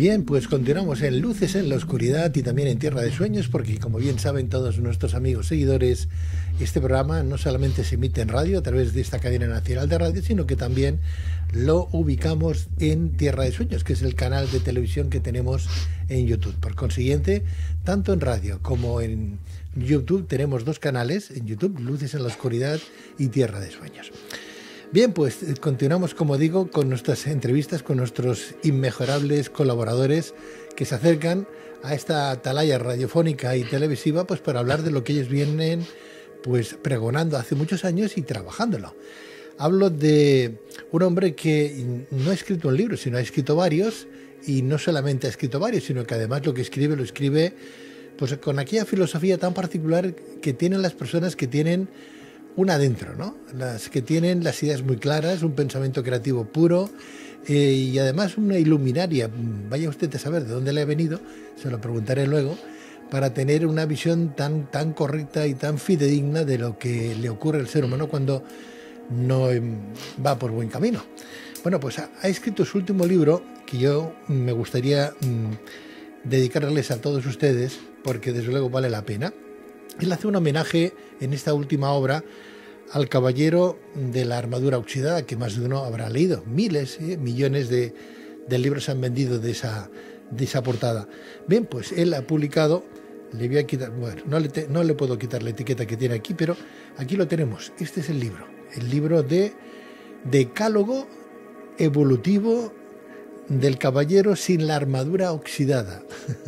Bien, pues continuamos en Luces en la Oscuridad y también en Tierra de Sueños, porque como bien saben todos nuestros amigos seguidores, este programa no solamente se emite en radio a través de esta cadena nacional de radio, sino que también lo ubicamos en Tierra de Sueños, que es el canal de televisión que tenemos en YouTube. Por consiguiente, tanto en radio como en YouTube tenemos dos canales en YouTube, Luces en la Oscuridad y Tierra de Sueños. Bien, pues continuamos, como digo, con nuestras entrevistas con nuestros inmejorables colaboradores que se acercan a esta atalaya radiofónica y televisiva pues para hablar de lo que ellos vienen pues pregonando hace muchos años y trabajándolo. Hablo de un hombre que no ha escrito un libro, sino ha escrito varios, y no solamente ha escrito varios, sino que además lo escribe pues con aquella filosofía tan particular que tienen las personas que tienen una adentro, ¿no? Las que tienen las ideas muy claras, un pensamiento creativo puro y además una iluminaria. Vaya usted a saber de dónde le ha venido, se lo preguntaré luego, para tener una visión tan correcta y tan fidedigna de lo que le ocurre al ser humano cuando no va por buen camino. Bueno, pues ha escrito su último libro, que yo me gustaría dedicarles a todos ustedes, porque desde luego vale la pena. Él hace un homenaje en esta última obra al caballero de la armadura oxidada, que más de uno habrá leído. Miles, millones de libros han vendido de esa portada. Bien, pues él ha publicado, le voy a quitar, bueno, no le puedo quitar la etiqueta que tiene aquí, pero aquí lo tenemos. Este es el libro de Decálogo evolutivo del caballero sin la armadura oxidada.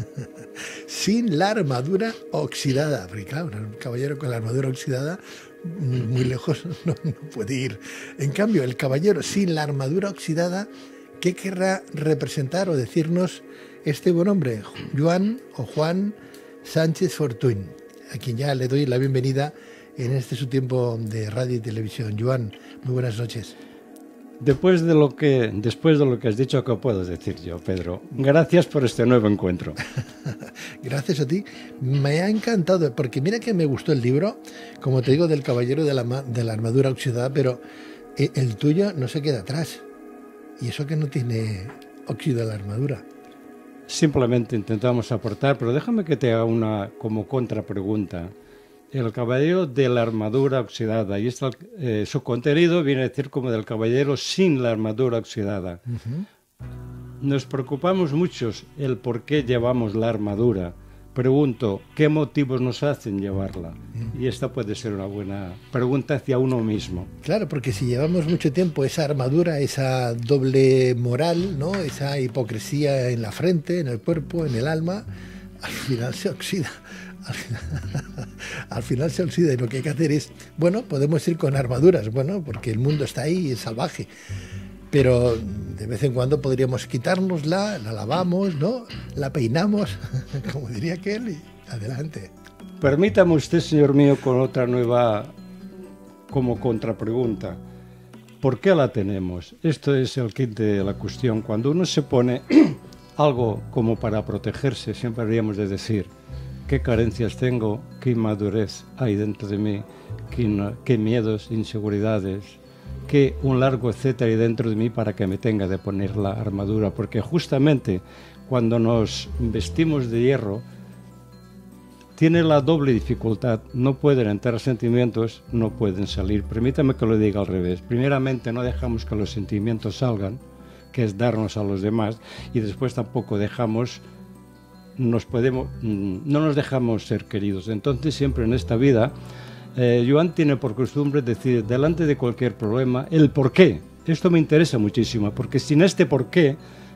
Sin la armadura oxidada, porque claro, un caballero con la armadura oxidada muy lejos no puede ir. En cambio, el caballero sin la armadura oxidada, ¿qué querrá representar o decirnos este buen hombre? Juan Sánchez Fortuny, a quien ya le doy la bienvenida en este su tiempo de radio y televisión. Joan, muy buenas noches. Después de lo que has dicho, ¿qué puedo decir yo, Pedro? Gracias por este nuevo encuentro. Gracias a ti. Me ha encantado, porque mira que me gustó el libro, como te digo, del caballero de la armadura oxidada, pero el tuyo no se queda atrás. Y eso que no tiene óxido de la armadura. Simplemente intentamos aportar, pero déjame que te haga una como contrapregunta. El caballero de la armadura oxidada, y su contenido viene a decir como del caballero sin la armadura oxidada. Uh-huh. Nos preocupamos muchos el por qué llevamos la armadura. Pregunto, ¿qué motivos nos hacen llevarla? Y esta puede ser una buena pregunta hacia uno mismo. Claro, porque si llevamos mucho tiempo esa armadura, esa doble moral, ¿no? Esa hipocresía en la frente, en el cuerpo, en el alma, al final se oxida. Al final se oxida, y lo que hay que hacer es, bueno, podemos ir con armaduras, bueno, porque el mundo está ahí y es salvaje, pero de vez en cuando podríamos quitárnosla, la lavamos, ¿no? La peinamos, como diría aquel, y adelante. Permítame usted, señor mío, con otra nueva como contrapregunta. ¿Por qué la tenemos? Esto es el kit de la cuestión. Cuando uno se pone algo como para protegerse, siempre habríamos de decir qué carencias tengo, qué inmadurez hay dentro de mí, qué miedos, inseguridades, qué un largo etcétera hay dentro de mí para que me tenga de poner la armadura. Porque justamente cuando nos vestimos de hierro, tiene la doble dificultad. No pueden entrar sentimientos, no pueden salir. Permítame que lo diga al revés. Primeramente, no dejamos que los sentimientos salgan, que es darnos a los demás, y después tampoco no nos dejamos ser queridos. Entonces siempre en esta vida Joan tiene por costumbre decir delante de cualquier problema el por qué. Esto me interesa muchísimo, porque sin este por qué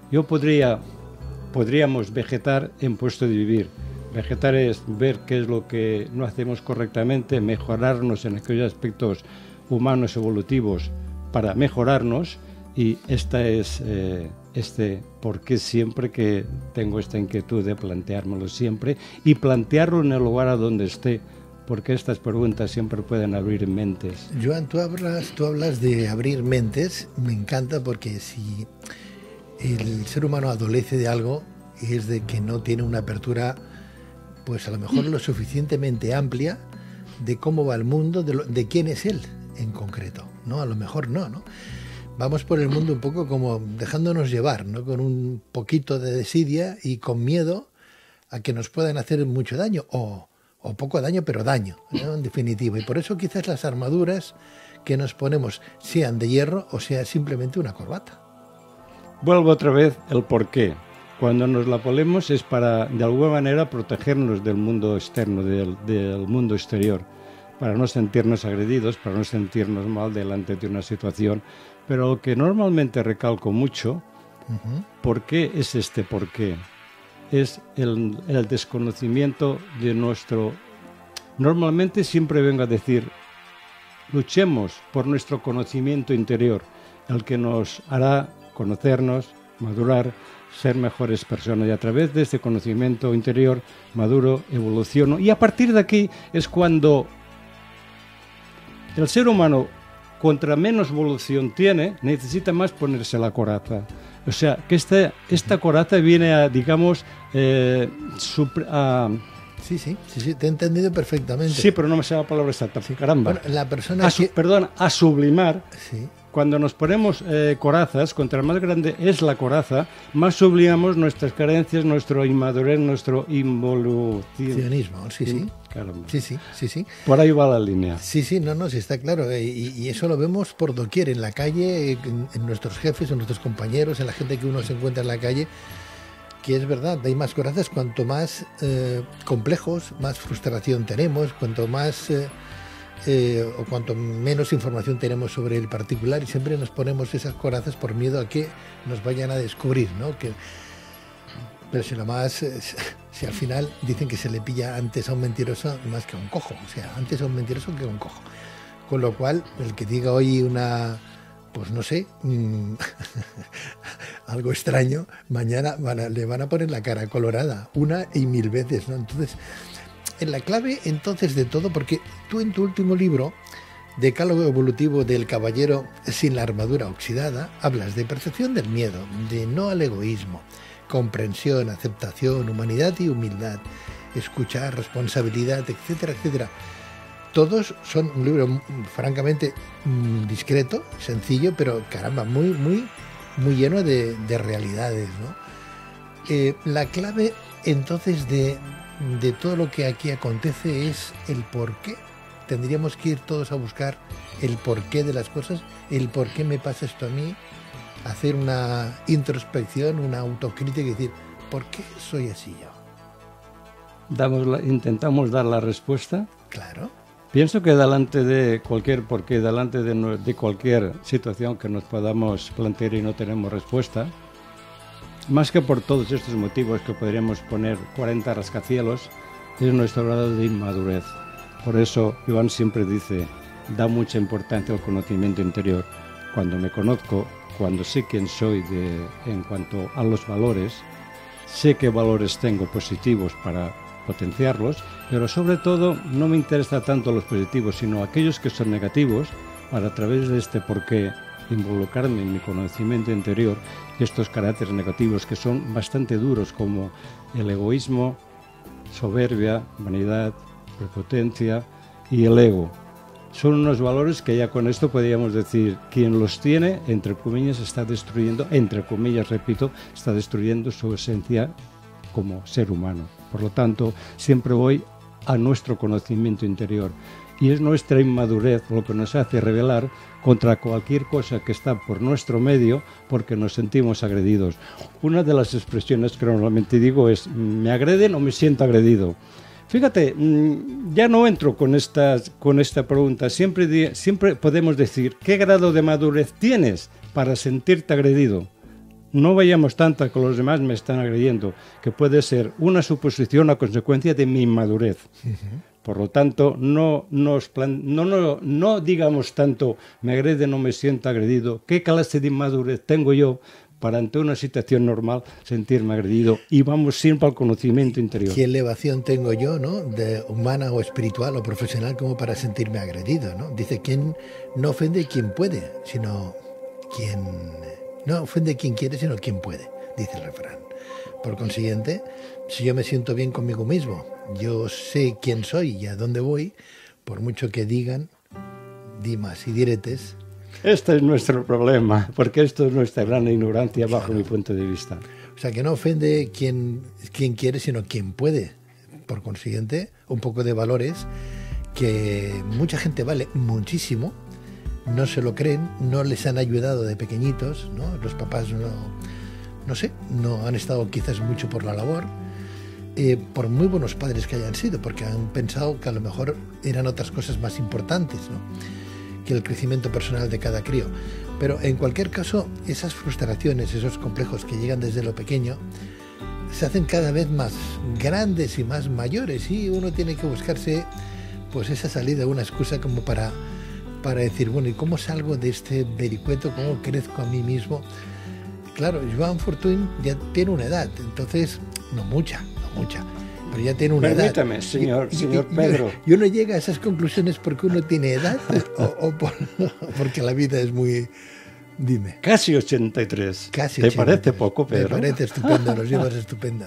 podríamos vegetar en puesto de vivir. Vegetar es ver qué es lo que no hacemos correctamente, mejorarnos en aquellos aspectos humanos evolutivos para mejorarnos, y esta es porque siempre que tengo esta inquietud de planteármelo siempre y plantearlo en el lugar a donde esté, porque estas preguntas siempre pueden abrir mentes. Joan, tú hablas de abrir mentes, me encanta, porque si el ser humano adolece de algo es de que no tiene una apertura, pues a lo mejor lo suficientemente amplia de cómo va el mundo, de quién es él en concreto, ¿no? A lo mejor no. vamos por el mundo un poco como dejándonos llevar, ¿no? Con un poquito de desidia y con miedo a que nos puedan hacer mucho daño, o poco daño, pero daño, ¿no? En definitiva. Y por eso quizás las armaduras que nos ponemos sean de hierro o sea simplemente una corbata. Vuelvo otra vez el porqué. Cuando nos la ponemos es para, de alguna manera, protegernos del mundo externo, del mundo exterior, para no sentirnos agredidos, para no sentirnos mal delante de una situación. Pero lo que normalmente recalco mucho, ¿por qué es este porqué? Es el desconocimiento de nuestro... Normalmente siempre vengo a decir, luchemos por nuestro conocimiento interior, el que nos hará conocernos, madurar, ser mejores personas. Y a través de este conocimiento interior maduro, evoluciono. Y a partir de aquí es cuando el ser humano, contra menos evolución tiene, necesita más ponerse la coraza. O sea, que esta coraza viene a, digamos, Sí, te he entendido perfectamente. Sí, pero no me sale la palabra exacta, sí. Caramba. Bueno, la persona a sublimar. Sí. Cuando nos ponemos corazas, contra más grande es la coraza, más sublimamos nuestras carencias, nuestro inmadurez, nuestro involucionismo. Sí. Caramba. Sí. Por ahí va la línea. Sí, sí está claro. Y eso lo vemos por doquier, en la calle, en nuestros jefes, en nuestros compañeros, en la gente que uno se encuentra en la calle, que es verdad, hay más corazas cuanto más complejos, más frustración tenemos, cuanto más... o cuanto menos información tenemos sobre el particular, y siempre nos ponemos esas corazas por miedo a que nos vayan a descubrir, ¿no? Pero si al final dicen que se le pilla antes a un mentiroso más que a un cojo, o sea, antes a un mentiroso que a un cojo. Con lo cual, el que diga hoy pues no sé, algo extraño, mañana le van a poner la cara colorada, una y mil veces, ¿no? Entonces, en la clave entonces de todo, porque tú en tu último libro, Decálogo evolutivo del caballero sin la armadura oxidada, hablas de percepción del miedo, de no al egoísmo, comprensión, aceptación, humanidad y humildad, escuchar, responsabilidad, etcétera, etcétera. Todos son un libro francamente discreto, sencillo, pero caramba, muy lleno de realidades, ¿no? La clave entonces de todo lo que aquí acontece es el porqué. Tendríamos que ir todos a buscar el porqué de las cosas, el por qué me pasa esto a mí, hacer una introspección, una autocrítica y decir, ¿por qué soy así yo? Intentamos dar la respuesta. Claro. Pienso que delante de cualquier porqué, delante de cualquier situación que nos podamos plantear y no tenemos respuesta, más que por todos estos motivos que podríamos poner 40 rascacielos, es nuestro grado de inmadurez. Por eso Iván siempre dice, da mucha importancia al conocimiento interior. Cuando me conozco, cuando sé quién soy en cuanto a los valores, sé qué valores tengo positivos para potenciarlos, pero sobre todo no me interesa tanto los positivos, sino aquellos que son negativos, para a través de este porqué involucrarme en mi conocimiento interior, estos caracteres negativos que son bastante duros, como el egoísmo, soberbia, vanidad, prepotencia y el ego. Son unos valores que ya con esto podríamos decir, quien los tiene, entre comillas, está destruyendo, entre comillas, repito, está destruyendo su esencia como ser humano. Por lo tanto, siempre voy a nuestro conocimiento interior. Y es nuestra inmadurez lo que nos hace rebelar contra cualquier cosa que está por nuestro medio porque nos sentimos agredidos. Una de las expresiones que normalmente digo es, ¿me agreden o me siento agredido? Fíjate, ya no entro con esta pregunta. Siempre podemos decir, ¿qué grado de madurez tienes para sentirte agredido? No vayamos tanto a que los demás me están agrediendo, que puede ser una suposición a consecuencia de mi inmadurez. Por lo tanto, no digamos tanto, me agrede, no me siento agredido. ¿Qué clase de inmadurez tengo yo para ante una situación normal sentirme agredido? Y vamos siempre al conocimiento interior. ¿Qué elevación tengo yo, ¿no? De humana o espiritual o profesional como para sentirme agredido, ¿no? Dice, ¿quién no ofende quien puede, sino quien... No ofende quien quiere, sino quien puede, dice el refrán. Por consiguiente, si yo me siento bien conmigo mismo, yo sé quién soy y a dónde voy, por mucho que digan, dimas y diretes, Este es nuestro problema, porque esto es nuestra gran ignorancia bajo mi punto de vista. O sea, que no ofende quien quiere, sino quien puede. Por consiguiente, un poco de valores que mucha gente vale muchísimo, no se lo creen, no les han ayudado de pequeñitos, ¿no? Los papás no sé, no han estado quizás mucho por la labor, por muy buenos padres que hayan sido, porque han pensado que a lo mejor eran otras cosas más importantes, ¿no?, que el crecimiento personal de cada crío. Pero en cualquier caso, esas frustraciones, esos complejos que llegan desde lo pequeño, se hacen cada vez más grandes y más mayores, y uno tiene que buscarse pues esa salida, una excusa como para decir, bueno, ¿y cómo salgo de este vericueto? ¿Cómo crezco a mí mismo? Claro, Joan Fortuny ya tiene una edad, entonces, no mucha, pero ya tiene una edad. Permítame, señor Pedro. Y uno llega a esas conclusiones porque uno tiene edad o porque la vida es muy... Dime. Casi 83. Casi ¿Te 83. parece poco, Pedro? Me parece estupendo, los llevas estupendas.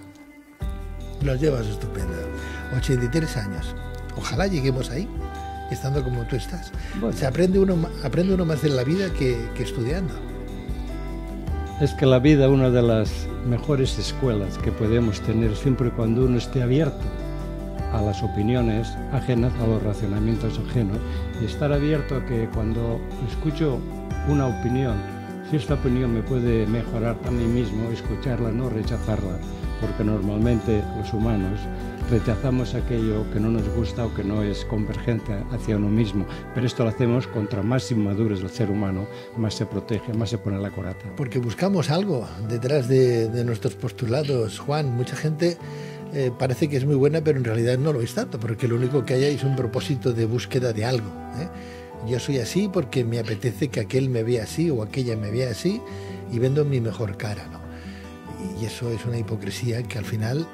83 años. Ojalá lleguemos ahí, estando como tú estás. Bueno. Se aprende uno más de la vida que estudiando. Es que la vida es una de las mejores escuelas que podemos tener siempre cuando uno esté abierto a las opiniones ajenas, a los razonamientos ajenos, y estar abierto a que cuando escucho una opinión, si esta opinión me puede mejorar a mí mismo, escucharla, no rechazarla, porque normalmente los humanos rechazamos aquello que no nos gusta o que no es convergente hacia uno mismo, pero esto lo hacemos contra más inmaduro es el ser humano, más se protege, más se pone la coraza. Porque buscamos algo detrás de nuestros postulados, Juan. Mucha gente parece que es muy buena, pero en realidad no lo es tanto, porque lo único que hay es un propósito de búsqueda de algo, ¿eh? Yo soy así porque me apetece que aquel me vea así o aquella me vea así y vendo mi mejor cara, ¿no? Y eso es una hipocresía que al final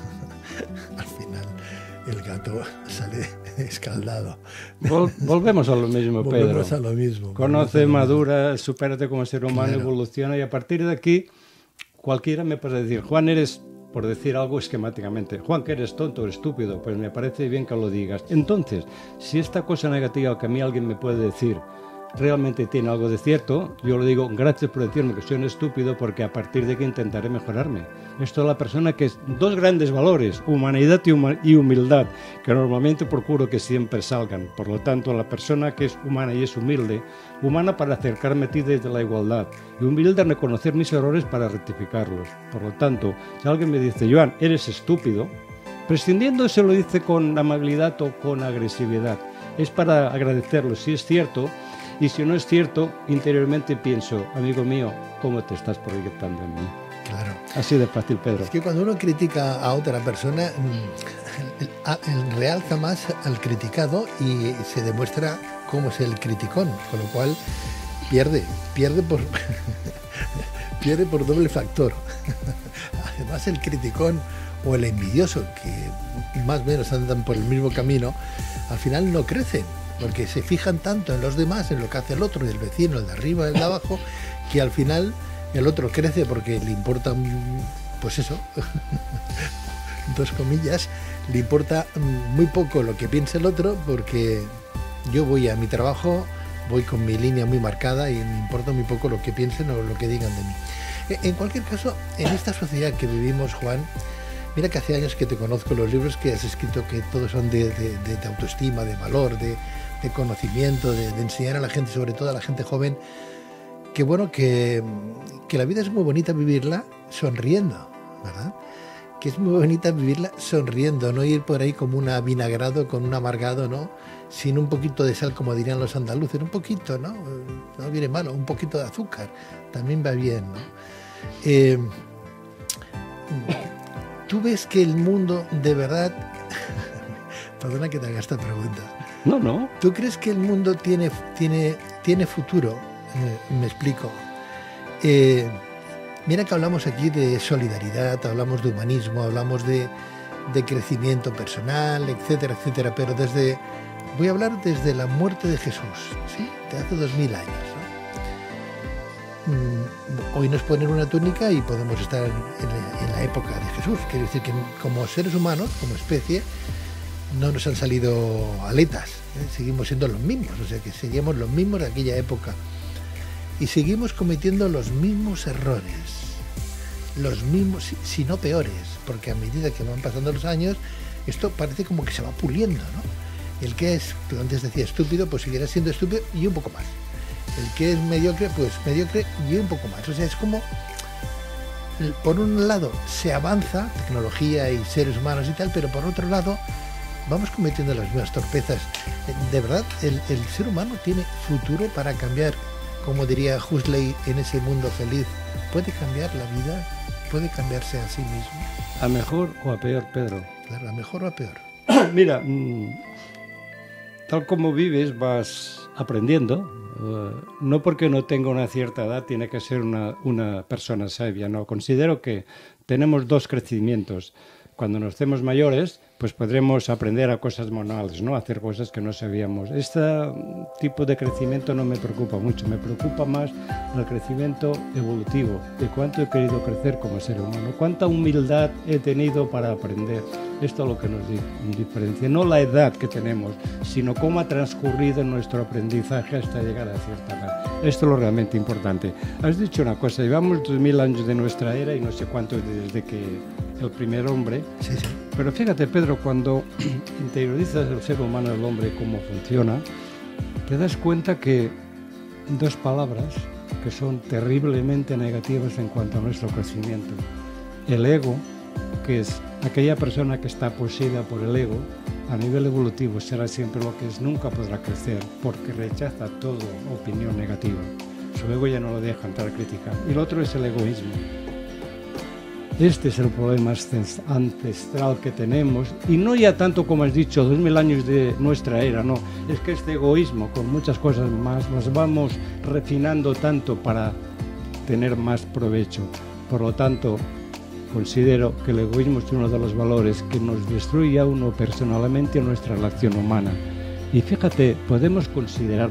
el gato sale escaldado. Volvemos a lo mismo, Pedro. Volvemos a lo mismo. Conoce, madura, supérate como ser humano, claro. Evoluciona, y a partir de aquí cualquiera me puede decir, Juan, eres, por decir algo esquemáticamente, Juan, que eres tonto o estúpido, pues me parece bien que lo digas. Entonces, si esta cosa negativa que a mí alguien me puede decir realmente tiene algo de cierto, yo le digo, gracias por decirme que soy un estúpido, porque a partir de aquí intentaré mejorarme. Esto es la persona que es dos grandes valores, humanidad y humildad, que normalmente procuro que siempre salgan. Por lo tanto, la persona que es humana y es humilde, humana para acercarme a ti desde la igualdad, y humilde en reconocer mis errores para rectificarlos. Por lo tanto, si alguien me dice, Joan, eres estúpido, prescindiendo se lo dice con amabilidad o con agresividad. Es para agradecerlo, si es cierto. Y si no es cierto, interiormente pienso, amigo mío, ¿cómo te estás proyectando en mí? Claro. Así de fácil, Pedro. Es que cuando uno critica a otra persona, realza más al criticado y se demuestra cómo es el criticón, con lo cual pierde por doble factor. Además, el criticón o el envidioso, que más o menos andan por el mismo camino, al final no crecen, porque se fijan tanto en los demás, en lo que hace el otro, el vecino, el de arriba, el de abajo, que al final el otro crece porque le importa, pues eso, dos comillas, le importa muy poco lo que piense el otro, porque yo voy a mi trabajo, voy con mi línea muy marcada y me importa muy poco lo que piensen o lo que digan de mí. En cualquier caso, en esta sociedad que vivimos, Juan, mira que hace años que te conozco, los libros que has escrito que todos son de autoestima, de valor, de conocimiento, de enseñar a la gente, sobre todo a la gente joven, que bueno, que la vida es muy bonita vivirla sonriendo, ¿verdad? Que es muy bonita vivirla sonriendo, no ir por ahí como un avinagrado con un amargado, ¿no? Sin un poquito de sal, como dirían los andaluces, un poquito, ¿no? No viene malo, un poquito de azúcar, también va bien, ¿no? ¿Tú ves que el mundo de verdad... Perdona que te haga esta pregunta. No. ¿Tú crees que el mundo tiene futuro? Me explico. Mira que hablamos aquí de solidaridad, hablamos de humanismo, hablamos de crecimiento personal, etcétera, etcétera, pero voy a hablar desde la muerte de Jesús, ¿sí? De hace 2000 años, ¿no? Hoy nos ponen una túnica y podemos estar en la época de Jesús. Quiere decir que como seres humanos, como especie, no nos han salido aletas, seguimos siendo los mismos, o sea que seríamos los mismos de aquella época. Y seguimos cometiendo los mismos errores, los mismos, si no peores, porque a medida que van pasando los años, esto parece como que se va puliendo, ¿no? El que es, tú antes decía estúpido, pues seguirá siendo estúpido y un poco más. El que es mediocre, pues mediocre y un poco más. O sea, es como, por un lado se avanza, tecnología y seres humanos y tal, pero por otro lado vamos cometiendo las mismas torpezas. De verdad, el ser humano tiene futuro para cambiar, como diría Huxley, en ese mundo feliz. ¿Puede cambiar la vida? ¿Puede cambiarse a sí mismo? ¿A mejor o a peor, Pedro? Claro, ¿a mejor o a peor? Mira, tal como vives vas aprendiendo. No porque no tenga una cierta edad tiene que ser una persona sabia, ¿no? Considero que tenemos dos crecimientos. Cuando nos hacemos mayores, pues podremos aprender a cosas manuales, ¿no? Hacer cosas que no sabíamos. Este tipo de crecimiento no me preocupa mucho, me preocupa más el crecimiento evolutivo, de cuánto he querido crecer como ser humano, cuánta humildad he tenido para aprender. Esto es lo que nos diferencia, no la edad que tenemos, sino cómo ha transcurrido nuestro aprendizaje hasta llegar a cierta edad. Esto es lo realmente importante. Has dicho una cosa, llevamos 2000 años de nuestra era y no sé cuánto desde que el primer hombre. Sí. Pero fíjate, Pedro, cuando interiorizas el ser humano, el hombre, cómo funciona, te das cuenta que dos palabras que son terriblemente negativas en cuanto a nuestro crecimiento. El ego, que es aquella persona que está poseída por el ego, a nivel evolutivo será siempre lo que es, nunca podrá crecer porque rechaza toda opinión negativa. Su ego ya no lo deja entrar a criticar. Y el otro es el egoísmo. Este es el problema ancestral que tenemos, y no ya tanto como has dicho, 2000 años de nuestra era, no, es que este egoísmo con muchas cosas más nos vamos refinando tanto para tener más provecho. Por lo tanto, considero que el egoísmo es uno de los valores que nos destruye a uno personalmente en nuestra relación humana. Y fíjate, podemos considerar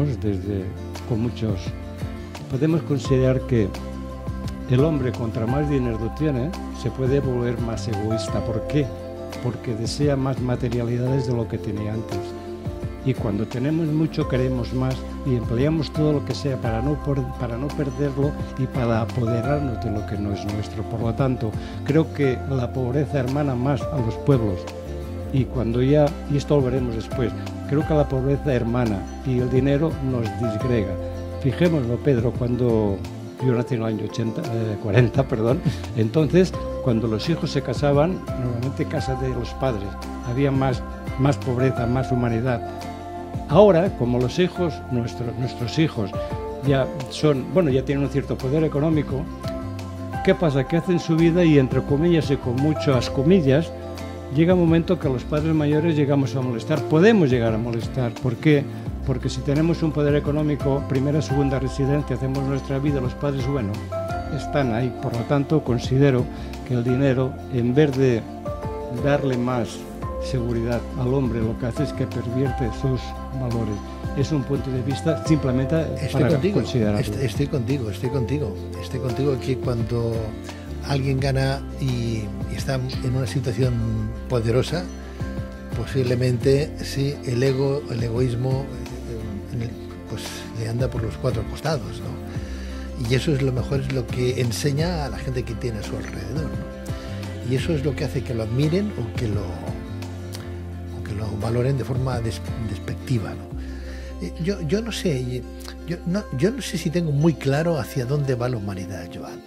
que el hombre, contra más dinero tiene, se puede volver más egoísta. ¿Por qué? Porque desea más materialidades de lo que tenía antes. Y cuando tenemos mucho, queremos más y empleamos todo lo que sea para no perderlo y para apoderarnos de lo que no es nuestro. Por lo tanto, creo que la pobreza hermana más a los pueblos. Y esto lo veremos después, creo que la pobreza hermana y el dinero nos disgrega. Fijémoslo, Pedro, cuando yo nací en el año 40, entonces cuando los hijos se casaban, normalmente casa de los padres, había más pobreza, más humanidad. Ahora, como los hijos, nuestros hijos ya tienen un cierto poder económico, ¿qué pasa? Que hacen su vida y entre comillas y con muchas comillas, llega un momento que los padres mayores llegamos a molestar, podemos llegar a molestar. ¿Por qué? Porque si tenemos un poder económico, primera, segunda residencia, hacemos nuestra vida, los padres, están ahí. Por lo tanto, considero que el dinero, en vez de darle más seguridad al hombre, lo que hace es que pervierte sus valores. Es un punto de vista simplemente para considerarlo. Estoy contigo que cuando alguien gana y está en una situación poderosa, posiblemente sí, el egoísmo pues le anda por los cuatro costados, ¿no? Y eso es lo mejor, es lo que enseña a la gente que tiene a su alrededor, ¿no? Y eso es lo que hace que lo admiren o que lo valoren de forma despectiva, ¿no? Yo no sé, yo no sé si tengo muy claro hacia dónde va la humanidad, Joan.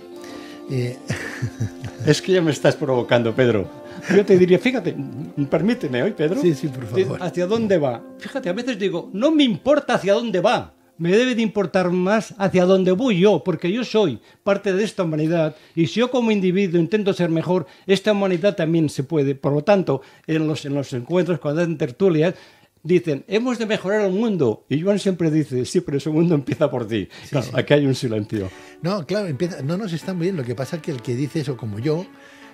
Es que ya me estás provocando, Pedro. Yo te diría, fíjate, permíteme hoy, Pedro. Sí, por favor. ¿Hacia dónde va? Fíjate, a veces digo, no me importa hacia dónde va. Me debe de importar más hacia dónde voy yo, porque yo soy parte de esta humanidad y si yo como individuo intento ser mejor, esta humanidad también se puede. Por lo tanto, en los encuentros, cuando hacen tertulias, dicen, hemos de mejorar el mundo. Y Joan siempre dice, sí, pero ese mundo empieza por ti. Sí, claro, sí. Aquí hay un silencio. No, claro, no nos está muy bien. Lo que pasa es que el que dice eso, como yo,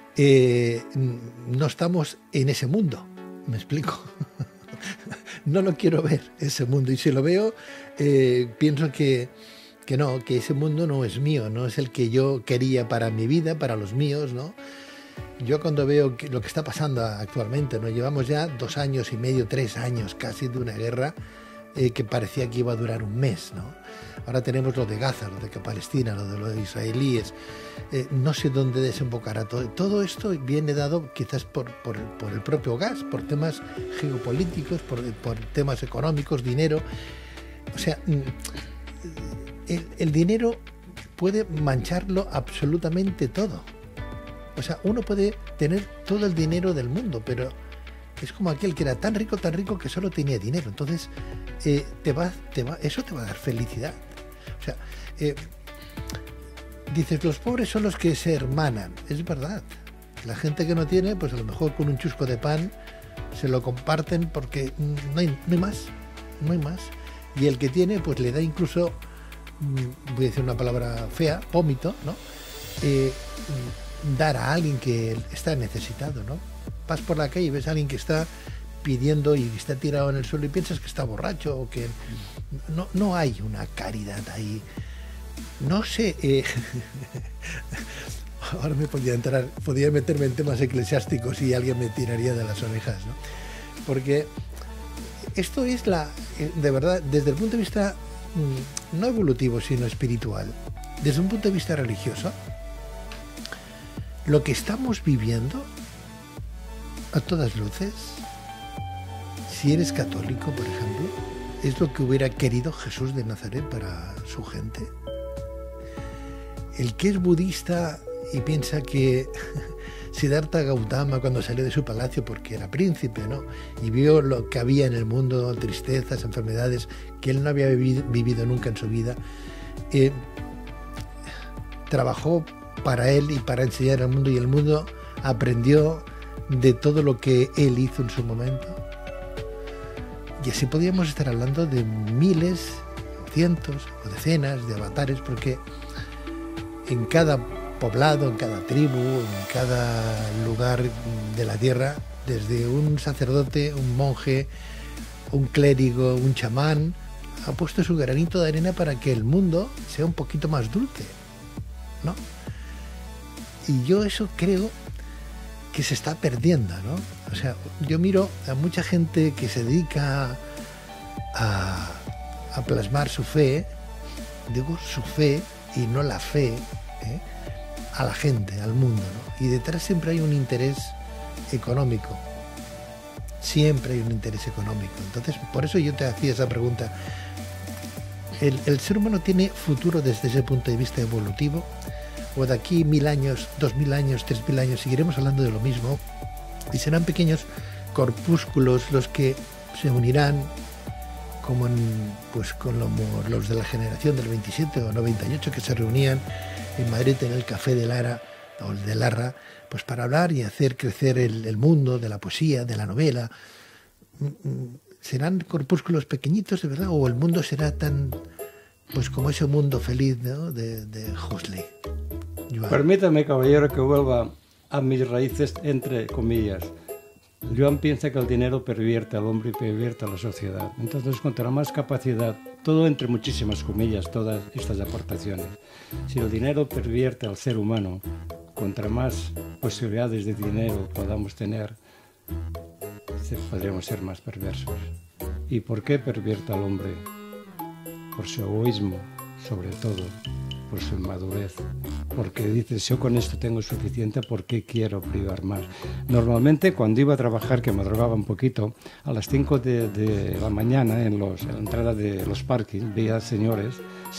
no estamos en ese mundo. ¿Me explico? No lo quiero ver, ese mundo. Y si lo veo, pienso que ese mundo no es mío, no es el que yo quería para mi vida, para los míos, ¿no? yo cuando veo lo que está pasando actualmente, ¿no? Llevamos ya 2 años y medio, 3 años casi de una guerra que parecía que iba a durar un mes, ¿no? Ahora tenemos lo de Gaza, lo de Palestina, lo de los israelíes. No sé dónde desembocará todo. Todo esto viene dado quizás por el propio gas, por temas geopolíticos, por temas económicos, dinero. O sea, el dinero puede mancharlo absolutamente todo. O sea, uno puede tener todo el dinero del mundo, pero es como aquel que era tan rico que solo tenía dinero. Entonces, eso te va a dar felicidad. O sea, dices, los pobres son los que se hermanan. Es verdad. La gente que no tiene, pues a lo mejor con un chusco de pan se lo comparten porque no hay más. No hay más. Y el que tiene, pues le da incluso, voy a decir una palabra fea, vómito, ¿no? Dar a alguien que está necesitado, ¿no? Vas por la calle y ves a alguien que está pidiendo y está tirado en el suelo y piensas que está borracho o que no hay una caridad ahí. No sé, ahora me podía meterme en temas eclesiásticos y alguien me tiraría de las orejas, ¿no? Porque esto es de verdad, desde el punto de vista no evolutivo, sino espiritual, desde un punto de vista religioso, lo que estamos viviendo, a todas luces, si eres católico, por ejemplo, es lo que hubiera querido Jesús de Nazaret para su gente. El que es budista y piensa que Siddhartha Gautama, cuando salió de su palacio, porque era príncipe, ¿no?, y vio lo que había en el mundo, tristezas, enfermedades, que él no había vivido nunca en su vida, trabajó para él y para enseñar al mundo, y el mundo aprendió de todo lo que él hizo en su momento. Y así podríamos estar hablando de miles, o cientos, o decenas de avatares, porque en cada poblado, en cada tribu, en cada lugar de la tierra, desde un sacerdote, un monje, un clérigo, un chamán, ha puesto su granito de arena para que el mundo sea un poquito más dulce, ¿no? Y yo eso creo que se está perdiendo, ¿no? O sea, yo miro a mucha gente que se dedica a plasmar su fe, digo su fe y no la fe, a la gente, al mundo, ¿no? Y detrás siempre hay un interés económico. Siempre hay un interés económico. Entonces, por eso yo te hacía esa pregunta. ¿El ser humano tiene futuro desde ese punto de vista evolutivo? ¿O de aquí 1000 años, 2000 años, 3000 años seguiremos hablando de lo mismo? Y serán pequeños corpúsculos los que se unirán como los de la generación del 27 o 98 que se reunían en Madrid en el Café de Lara o el de Larra, pues para hablar y hacer crecer el mundo de la poesía, de la novela. ¿Serán corpúsculos pequeñitos de verdad o el mundo será tan, pues como ese mundo feliz, ¿no?, de Huxley? Joan. Permítame, caballero, que vuelva a mis raíces, entre comillas. Joan piensa que el dinero pervierte al hombre y pervierte a la sociedad. Entonces, contra más capacidad, todo entre muchísimas comillas, todas estas aportaciones, si el dinero pervierte al ser humano, contra más posibilidades de dinero podamos tener, podríamos ser más perversos. ¿Y por qué pervierte al hombre? Por su egoísmo, sobre todo, por su inmadurez, porque dices, yo con esto tengo suficiente, ¿por qué quiero privar más? Normalmente cuando iba a trabajar, que madrugaba un poquito, a las 5 de la mañana en la entrada de los parkings veía señores,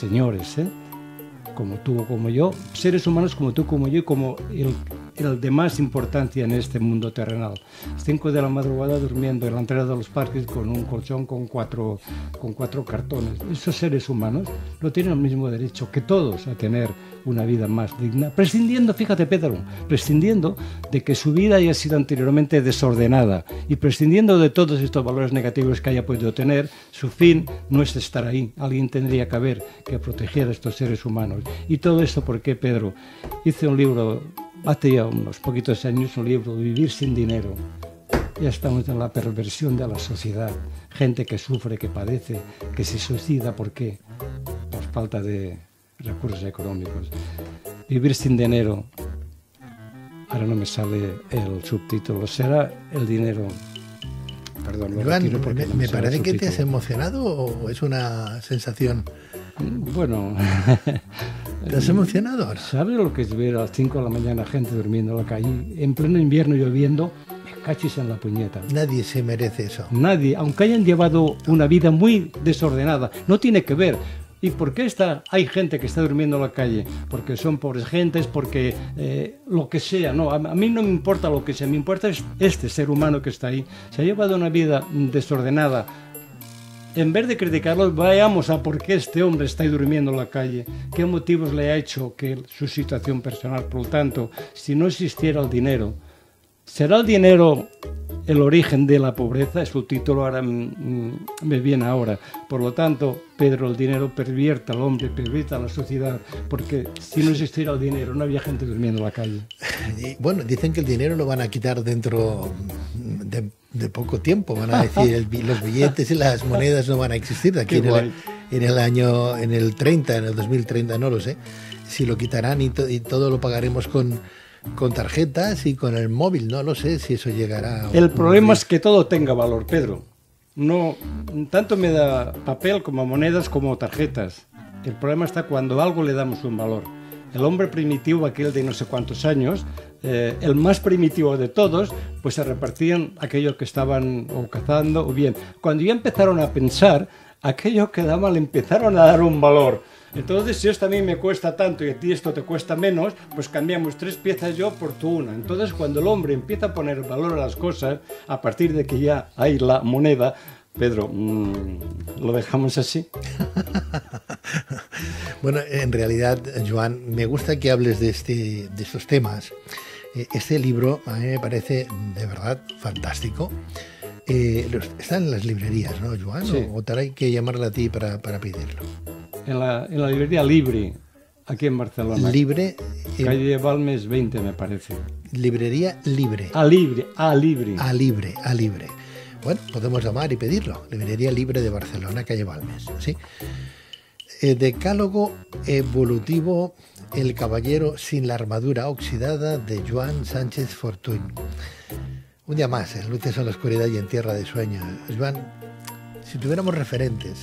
como tú o como yo, seres humanos como tú, como yo, y como el de más importancia en este mundo terrenal. A las 5 de la madrugada durmiendo en la entrada de los parques con un colchón con cuatro cartones. Esos seres humanos no tienen el mismo derecho que todos a tener una vida más digna, prescindiendo, fíjate Pedro, prescindiendo de que su vida haya sido anteriormente desordenada y prescindiendo de todos estos valores negativos que haya podido tener. Su fin no es estar ahí. Alguien tendría que haber que proteger a estos seres humanos. Y todo esto, ¿por qué, Pedro? Hice un libro hace ya unos poquitos años, un libro, Vivir sin dinero. Ya estamos en la perversión de la sociedad. Gente que sufre, que padece, que se suicida. ¿Por qué? Por falta de recursos económicos. Vivir sin dinero ahora no me sale el subtítulo, será el dinero. Perdón, Joan, me parece que te has emocionado o es una sensación. Bueno, ¿te has emocionado ahora? ¿Sabes lo que es ver a las 5 de la mañana gente durmiendo en la calle? En pleno invierno lloviendo, me cachis en la puñeta. Nadie se merece eso. Nadie, aunque hayan llevado una vida muy desordenada, no tiene que ver. ¿Y por qué hay gente que está durmiendo en la calle? Porque son pobres gentes, porque lo que sea. No, a mí no me importa lo que sea, me importa este ser humano que está ahí. Se ha llevado una vida desordenada. En vez de criticarlo, vayamos a por qué este hombre está ahí durmiendo en la calle, qué motivos le ha hecho que su situación personal. Por lo tanto, si no existiera el dinero, ¿será el dinero el origen de la pobreza? Es su título, ahora me viene ahora. Por lo tanto, Pedro, el dinero pervierte al hombre, pervierte a la sociedad, porque si no existiera el dinero no había gente durmiendo en la calle. Bueno, dicen que el dinero lo van a quitar dentro de poco tiempo, van a decir los billetes y las monedas no van a existir de aquí en el 30, en el 2030, no lo sé, si lo quitarán y todo lo pagaremos con tarjetas y con el móvil, no lo sé si eso llegará. El problema es que todo tenga valor, Pedro. No, tanto me da papel como monedas como tarjetas. El problema está cuando algo le damos un valor. El hombre primitivo, aquel de no sé cuántos años, el más primitivo de todos, pues se repartían aquellos que estaban o cazando o bien. Cuando ya empezaron a pensar, aquello que daban le empezaron a dar un valor. Entonces, si esto a mí me cuesta tanto y a ti esto te cuesta menos, pues cambiamos 3 piezas yo por tu una. Entonces, cuando el hombre empieza a poner valor a las cosas, a partir de que ya hay la moneda, Pedro, ¿lo dejamos así? Bueno, en realidad, Joan, me gusta que hables de estos temas. Este libro a mí me parece de verdad fantástico. Está en las librerías, ¿no, Joan? Sí. ¿O te hay que llamarla a ti para pedirlo? En la librería Libre, aquí en Barcelona. Libre. Calle Balmes 20, me parece. Librería Libre. Libre. A Libre. Bueno, podemos llamar y pedirlo. Librería Libre de Barcelona, calle Balmes. ¿Sí? Decálogo evolutivo, el caballero sin la armadura oxidada, de Joan Sánchez Fortuny. Un día más, en Luces en la oscuridad y en tierra de sueño. Joan, si tuviéramos referentes,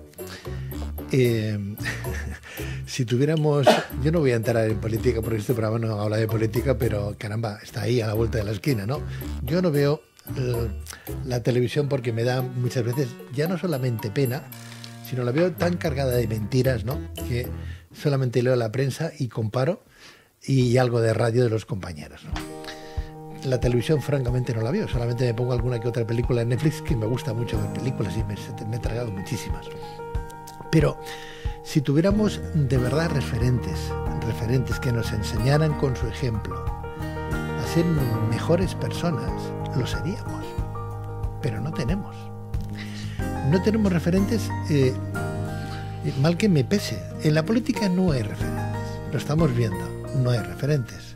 si tuviéramos, yo no voy a entrar en política porque este programa no habla de política, pero caramba, está ahí a la vuelta de la esquina, ¿no? Yo no veo la televisión porque me da muchas veces ya no solamente pena, sino la veo tan cargada de mentiras, ¿no? Que solamente leo la prensa y comparo y algo de radio de los compañeros, ¿no? La televisión francamente no la veo, solamente me pongo alguna que otra película en Netflix, que me gusta mucho ver películas y me he tragado muchísimas. Pero si tuviéramos de verdad referentes que nos enseñaran con su ejemplo a ser mejores personas, lo seríamos. Pero no tenemos. No tenemos referentes, mal que me pese. En la política no hay referentes. Lo estamos viendo, no hay referentes.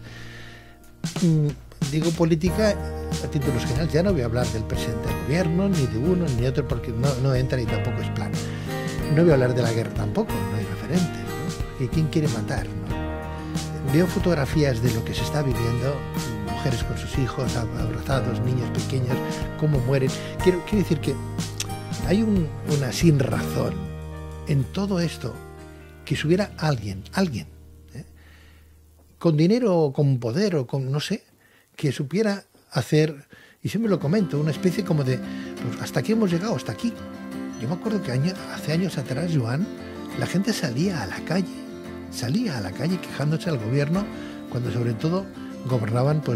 Digo política a títulos generales, ya no voy a hablar del presidente del gobierno, ni de uno ni de otro, porque no entra y tampoco es plan. No voy a hablar de la guerra tampoco, no hay referentes, ¿no? ¿Y quién quiere matar, no? Veo fotografías de lo que se está viviendo, mujeres con sus hijos abrazados, niños pequeños, cómo mueren. Quiero decir que hay una sin razón en todo esto, que si hubiera alguien, con dinero o con poder o con, no sé, que supiera hacer, y siempre lo comento, una especie como de, pues hasta aquí hemos llegado, hasta aquí. Yo me acuerdo que hace años atrás, Joan, la gente salía a la calle quejándose al gobierno, cuando sobre todo gobernaban pues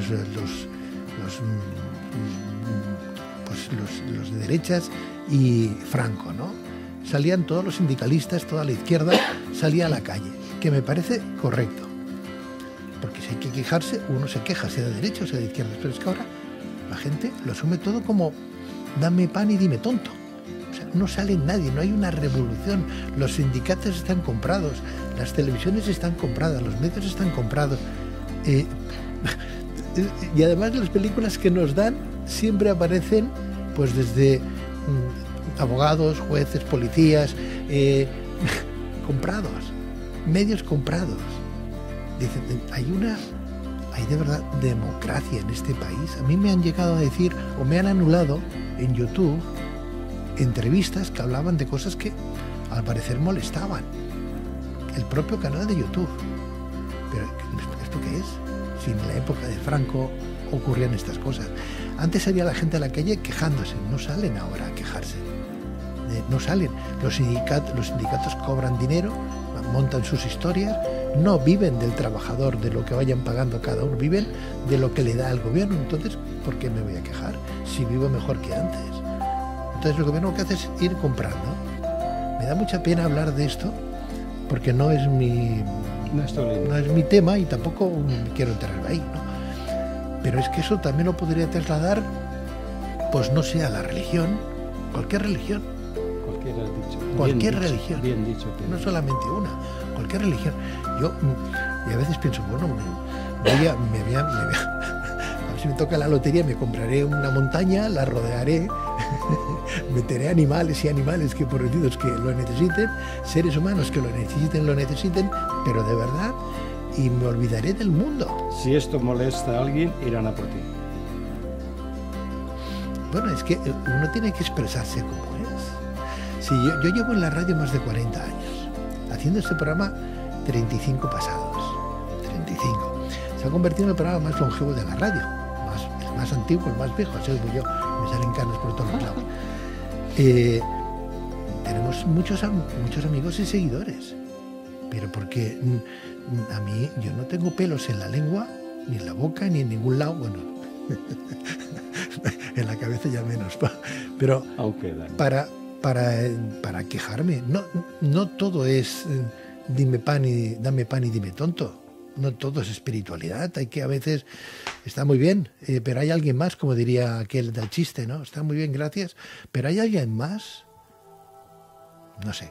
los de derechas y Franco, ¿no? Salían todos los sindicalistas, toda la izquierda salía a la calle, que me parece correcto. Porque si hay que quejarse, uno se queja, sea de derecha o sea de izquierda. Pero es que ahora la gente lo asume todo como dame pan y dime tonto. O sea, no sale nadie, no hay una revolución. Los sindicatos están comprados, las televisiones están compradas, los medios están comprados. Y además las películas que nos dan siempre aparecen pues desde abogados, jueces, policías, comprados, medios comprados. Dicen, hay hay de verdad democracia en este país. A mí me han llegado a decir, o me han anulado en YouTube, entrevistas que hablaban de cosas que al parecer molestaban. El propio canal de YouTube. Pero ¿esto qué es? Si en la época de Franco ocurrían estas cosas. Antes salía la gente a la calle quejándose, no salen ahora a quejarse. No salen. Los sindicatos cobran dinero, montan sus historias, no viven del trabajador, de lo que vayan pagando cada uno, viven de lo que le da el gobierno. Entonces, ¿por qué me voy a quejar si vivo mejor que antes? Entonces, el gobierno lo que hace es ir comprando. Me da mucha pena hablar de esto porque no es mi tema y tampoco quiero entrar ahí, ¿no? Pero es que eso también lo podría trasladar, pues no sé, a la religión, cualquier religión. Cualquier religión. Bien dicho. No solamente una, cualquier religión. Yo y a veces pienso, bueno, a ver si me toca la lotería, me compraré una montaña, la rodearé, meteré animales y animales que pobrecitos que lo necesiten, seres humanos que lo necesiten, pero de verdad, y me olvidaré del mundo. Si esto molesta a alguien, irán a por ti. Bueno, es que uno tiene que expresarse como es. Sí, yo llevo en la radio más de 40 años, haciendo este programa 35 pasados, 35. Se ha convertido en el programa más longevo de la radio, el más antiguo, el más viejo, así digo yo, me salen canas por todos los lados. Tenemos muchos amigos y seguidores, pero porque a mí, yo no tengo pelos en la lengua, ni en la boca, ni en ningún lado, bueno, en la cabeza ya menos, pero para quejarme, no todo es dame pan y dime tonto. No todo es espiritualidad, hay que a veces, está muy bien, pero hay alguien más, como diría aquel del chiste, ¿no? Está muy bien, gracias, pero hay alguien más, no sé.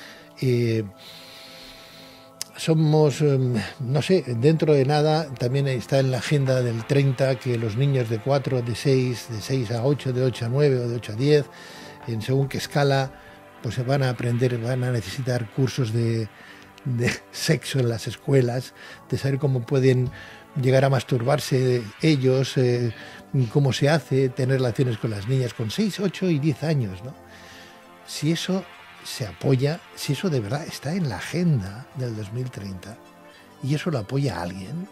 Somos, no sé, dentro de nada, también está en la agenda del 30 que los niños de 4, de 6 a 8, de 8 a 9 o de 8 a 10, en según qué escala, pues se van a aprender, van a necesitar cursos de sexo en las escuelas, de saber cómo pueden llegar a masturbarse ellos, cómo se hace, tener relaciones con las niñas con 6, 8 y 10 años, ¿no? Si eso se apoya, si eso de verdad está en la agenda del 2030 y eso lo apoya a alguien,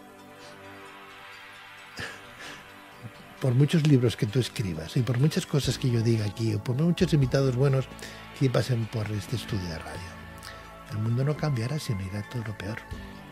por muchos libros que tú escribas y por muchas cosas que yo diga aquí o por muchos invitados buenos que pasen por este estudio de radio, el mundo no cambiará, sino irá todo lo peor.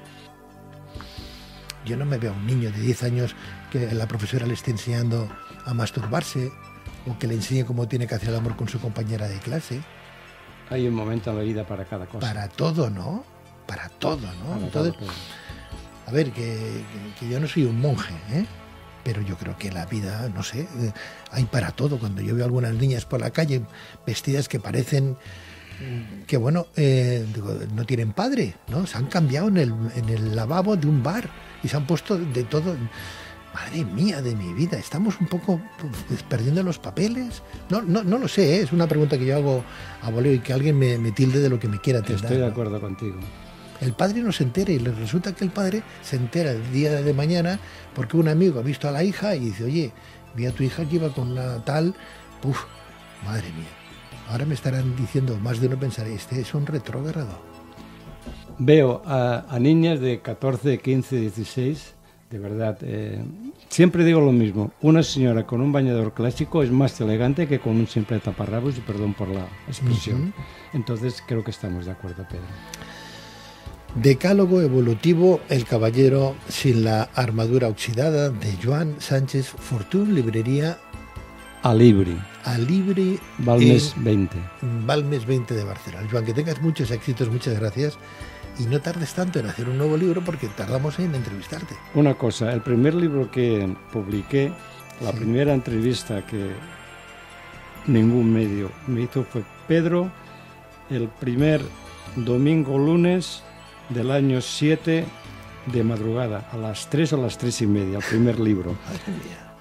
Yo no me veo a un niño de 10 años que la profesora le esté enseñando a masturbarse o que le enseñe cómo tiene que hacer el amor con su compañera de clase. Hay un momento en la vida para cada cosa. Para todo, ¿no? Para todo, ¿no? Entonces, a ver, que yo no soy un monje, ¿eh? Pero yo creo que en la vida, no sé, hay para todo. Cuando yo veo a algunas niñas por la calle vestidas que parecen que, bueno, digo, no tienen padre, ¿no? Se han cambiado en el lavabo de un bar y se han puesto de todo. Madre mía de mi vida, estamos un poco perdiendo los papeles. No lo sé, ¿eh? Es una pregunta que yo hago a voleo y que alguien me tilde de lo que me quiera tildar. Estoy de acuerdo contigo. El padre no se entera y le resulta que el padre se entera el día de mañana porque un amigo ha visto a la hija y dice, oye, vi a tu hija que iba con una tal, madre mía. Ahora me estarán diciendo, más de uno pensará, este es un retrógrado. Veo a niñas de 14, 15, 16, de verdad, siempre digo lo mismo, una señora con un bañador clásico es más elegante que con un simple taparrabos, y perdón por la expresión. Entonces creo que estamos de acuerdo, Pedro. Decálogo evolutivo, El caballero sin la armadura oxidada, de Joan Sánchez Fortuny, librería Alibri. Balmes 20. Balmes 20 de Barcelona. Joan, que tengas muchos éxitos, muchas gracias. Y no tardes tanto en hacer un nuevo libro porque tardamos en entrevistarte. Una cosa, el primer libro que publiqué, la primera entrevista que ningún medio me hizo fue Pedro, el primer domingo lunes del año 7 de madrugada, a las 3 o las 3:30, el primer libro.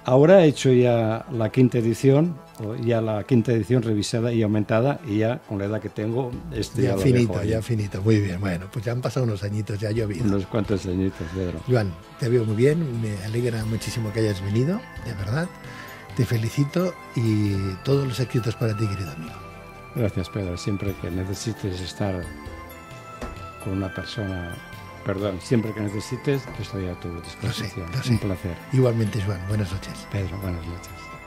Ahora he hecho ya la quinta edición revisada y aumentada, y ya con la edad que tengo, ya finito, ya finito. Muy bien, bueno, pues ya han pasado unos añitos, ya ha llovido. Unos cuantos añitos, Pedro. Joan, te veo muy bien, me alegra muchísimo que hayas venido, de verdad. Te felicito y todos los éxitos para ti, querido amigo. Gracias, Pedro. Siempre que necesites estar con una persona, siempre que necesites, estoy a tu disposición. Lo sé. Un placer. Igualmente, Joan, buenas noches. Pedro, buenas noches.